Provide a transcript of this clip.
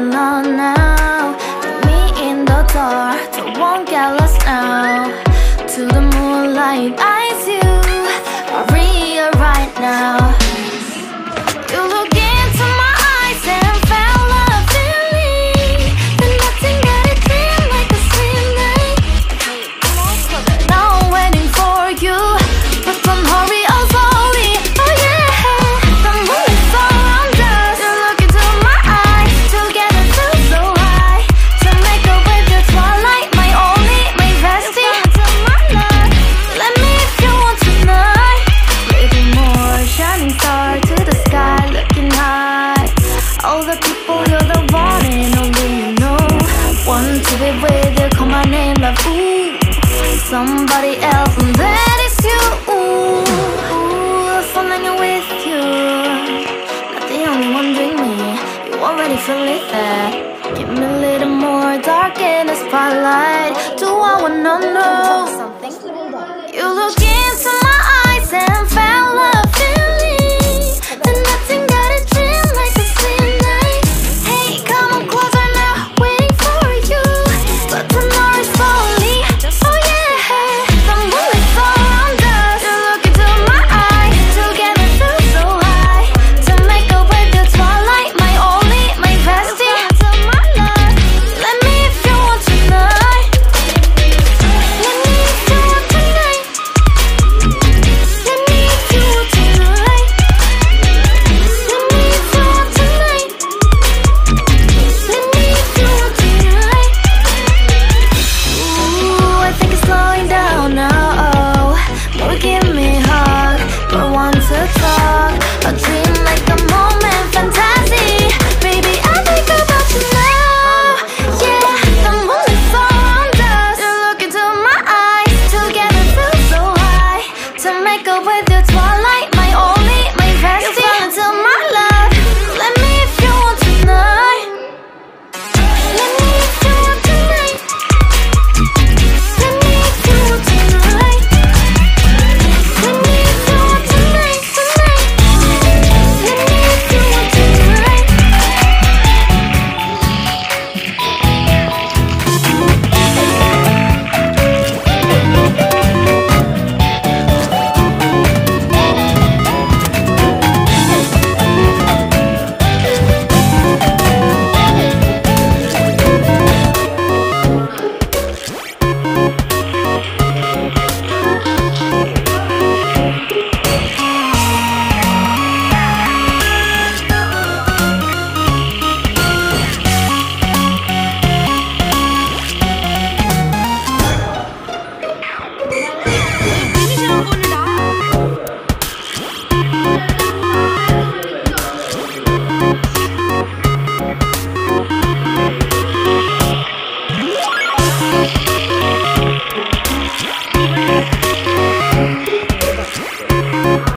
going on now? With me in the dark, I won't get lost now. To the moonlight, eyes you are real right now. You look into my eyes and felt love feeling. Then nothing got it feel like a sweet night. Now I'm waiting for you, but don't hurry, oh slowly. Oh yeah, the moon is around us. You look into my eyes, together feel so high. To make a way the twilight, my only, my bestie. Let me if you want tonight. Maybe more shining star to the sky, looking high. All the people, you're the one and only you know. Want to be with you, call my name, love, ooh. Somebody else, and that is you, ooh. Falling with you, not the only one dreaming. You already feel it there. Give me a little more dark in the spotlight. Do I wanna know? You look into